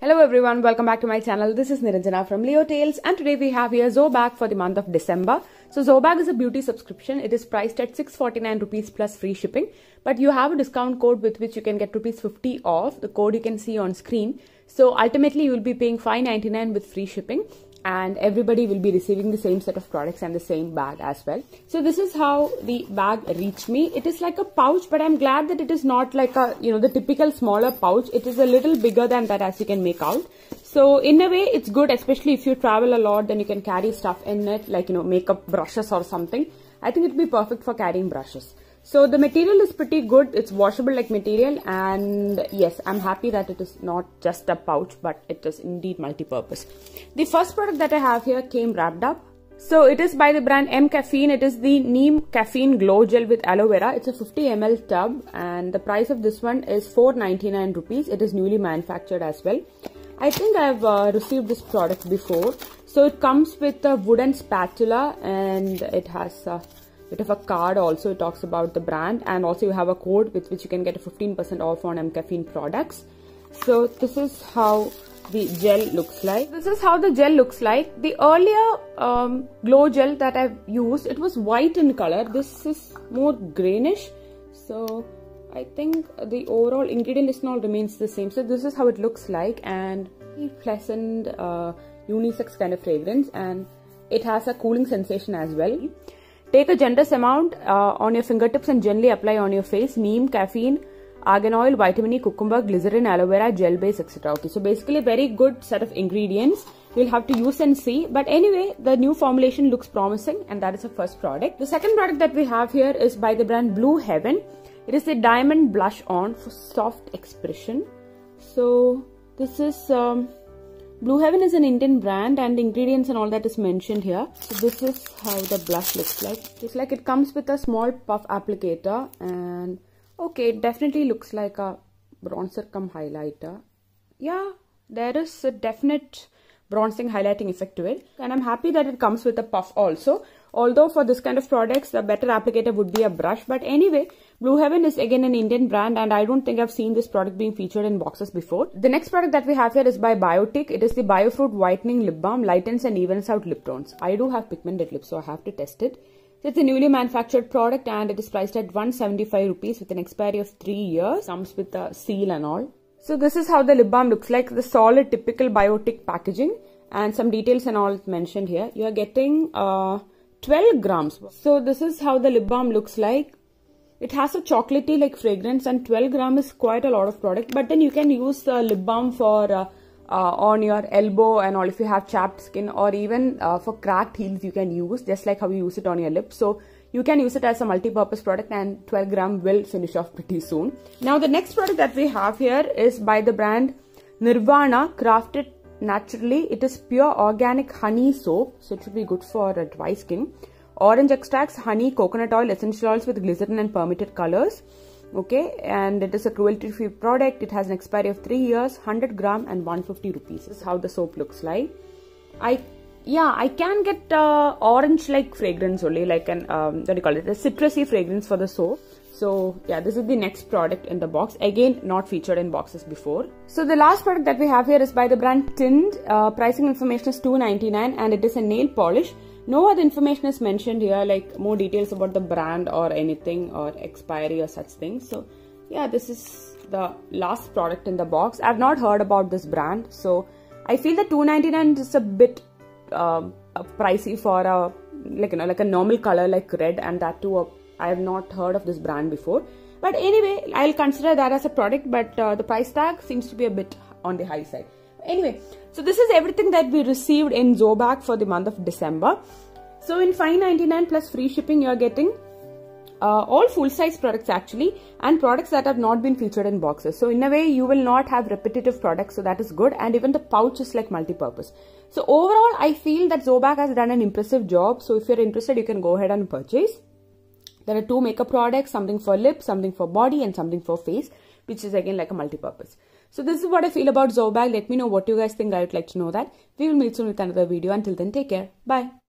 Hello everyone, welcome back to my channel. This is Niranjana from Leo Tales, and today we have here Zobag for the month of December. So Zobag is a beauty subscription. It is priced at 649 rupees plus free shipping, but you have a discount code with which you can get rupees 50 off. The code you can see on screen. So ultimately you will be paying 599 with free shipping, and everybody will be receiving the same set of products and the same bag as well. So this is how the bag reached me. It is like a pouch, but I'm glad that it is not like a, the typical smaller pouch. It is a little bigger than that, as you can make out. So in a way it's good, especially if you travel a lot, then you can carry stuff in it, like makeup brushes or something. I think it'd be perfect for carrying brushes. So the material is pretty good. It's washable like material, and yes, I'm happy that it is not just a pouch, but it is indeed multi-purpose. The first product that I have here came wrapped up. So it is by the brand M Caffeine. It is the Neem Caffeine Glow Gel with Aloe Vera. It's a 50 ml tub, and the price of this one is 499 rupees. It is newly manufactured as well. I think I've received this product before. So it comes with a wooden spatula, and it has a bit of a card also. It talks about the brand, and also you have a code with which you can get a 15% off on M Caffeine products. So this is how the gel looks like. The earlier glow gel that I've used, it was white in color. This is more greenish. So I think the overall ingredient list all remains the same. So this is how it looks like, and pleasant unisex kind of fragrance, and it has a cooling sensation as well. Take a generous amount on your fingertips and gently apply on your face. Neem, caffeine, argan oil, vitamin E, cucumber, glycerin, aloe vera, gel base, etc. Okay, so basically a very good set of ingredients. You'll have to use and see. But anyway, the new formulation looks promising, and that is the first product. The second product that we have here is by the brand Blue Heaven. It is the Diamond Blush On for Soft Expression. So this is Blue Heaven is an Indian brand, and the ingredients and all that is mentioned here. So this is how the blush looks like. It's like it comes with a small puff applicator, and okay, it definitely looks like a bronzer cum highlighter. Yeah, there is a definite bronzing highlighting effect to it, and I'm happy that it comes with a puff also. Although for this kind of products, the better applicator would be a brush. But anyway, Blue Heaven is again an Indian brand, and I don't think I've seen this product being featured in boxes before. The next product that we have here is by Biotic. It is the Biofruit Whitening Lip Balm, lightens and evens out lip tones. I do have pigmented lips, so I have to test it. So it's a newly manufactured product, and it is priced at 175 rupees with an expiry of 3 years. Comes with a seal and all. So this is how the lip balm looks like. The solid typical Biotic packaging, and some details and all mentioned here. You are getting 12 grams. So this is how the lip balm looks like. It has a chocolatey like fragrance, and 12 grams is quite a lot of product. But then you can use the lip balm for on your elbow and all, if you have chapped skin, or even for cracked heels you can use, just like how you use it on your lips. So you can use it as a multi-purpose product, and 12 gram will finish off pretty soon. Now the next product that we have here is by the brand Nirvana, crafted naturally. It is pure organic honey soap, so it should be good for dry skin. Orange extracts, honey, coconut oil, essential oils with glycerin and permitted colors. Okay, and it is a cruelty-free product. It has an expiry of 3 years, 100 gram and 150 rupees. This is how the soap looks like. I can get orange-like fragrance only, like an what do you call it? A citrusy fragrance for the soap. So yeah, this is the next product in the box. Again, not featured in boxes before. So the last product that we have here is by the brand Tind. Pricing information is 299, and it is a nail polish. No other information is mentioned here, like more details about the brand or anything, or expiry or such things. So yeah, this is the last product in the box. I've not heard about this brand, so I feel that 299 is a bit pricey for a like a normal color like red, and that too I have not heard of this brand before. But anyway, I'll consider that as a product, but the price tag seems to be a bit on the high side. Anyway, so this is everything that we received in Zobag for the month of December. So in 599 plus free shipping, you are getting all full-size products actually, and products that have not been featured in boxes. So in a way, you will not have repetitive products, so that is good. And even the pouch is like multi-purpose. So overall, I feel that Zobag has done an impressive job. So if you're interested, you can go ahead and purchase. There are 2 makeup products, something for lips, something for body, and something for face, which is again like a multi-purpose. So this is what I feel about Zobag. Let me know what you guys think. I would like to know that. We will meet soon with another video. Until then, take care. Bye.